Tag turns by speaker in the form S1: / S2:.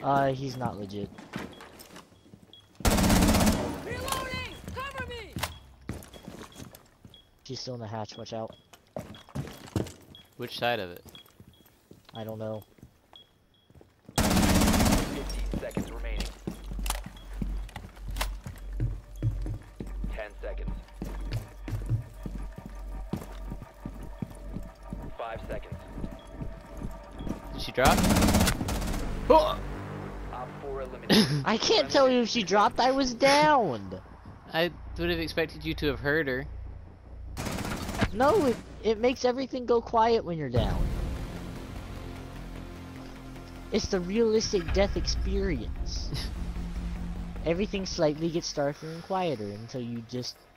S1: He's not legit.
S2: Reloading! Cover me!
S1: She's still in the hatch, watch out.
S3: Which side of it?
S1: I don't know.
S4: 15 seconds remaining. 10 seconds. 5 seconds.
S3: Did she drop? Oh!
S4: Op 4 eliminated.
S1: I can't tell you if she dropped, I was down!
S3: I would have expected you to have heard her.
S1: No, it makes everything go quiet when you're down. It's the realistic death experience. Everything slightly gets darker and quieter until you just